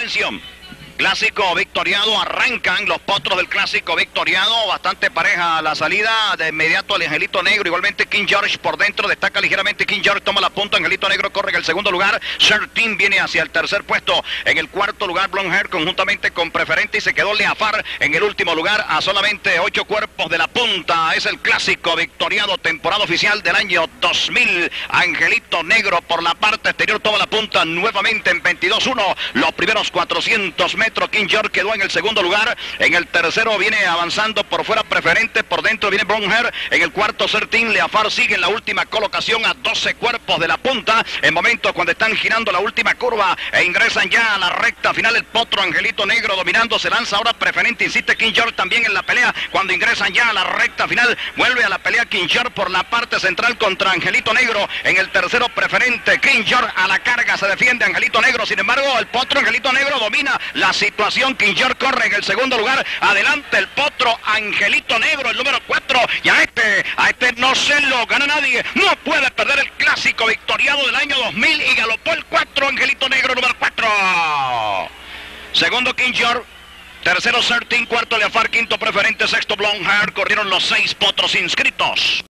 Atención. Clásico victoriado, arrancan los potros del clásico victoriado, bastante pareja a la salida, de inmediato el Angelito Negro, igualmente King George por dentro, destaca ligeramente King George, toma la punta, Angelito Negro corre en el segundo lugar, Certain viene hacia el tercer puesto, en el cuarto lugar Blonde Hair conjuntamente con Preferente y se quedó Leafar en el último lugar a solamente 8 cuerpos de la punta, es el clásico victoriado, temporada oficial del año 2000, Angelito Negro por la parte exterior toma la punta nuevamente en 22-1, los primeros 400 metros. King George quedó en el segundo lugar, en el tercero viene avanzando por fuera Preferente, por dentro viene Blonde Hair, en el cuarto Certain, Leafar sigue en la última colocación a 12 cuerpos de la punta, en momentos cuando están girando la última curva e ingresan ya a la recta final el potro Angelito Negro dominando, se lanza ahora Preferente, insiste King George también en la pelea, cuando ingresan ya a la recta final, vuelve a la pelea King George por la parte central contra Angelito Negro, en el tercero Preferente, King George a la carga, se defiende Angelito Negro, sin embargo el potro Angelito Negro domina la situación, King George corre en el segundo lugar, adelante el potro Angelito Negro, el número 4, y a este no se lo gana nadie, no puede perder el clásico victoriado del año 2000 y galopó el 4, Angelito Negro, número 4. Segundo King George, tercero Certain, cuarto Leafar, quinto Preferente, sexto Blonde Hair, corrieron los 6 potros inscritos.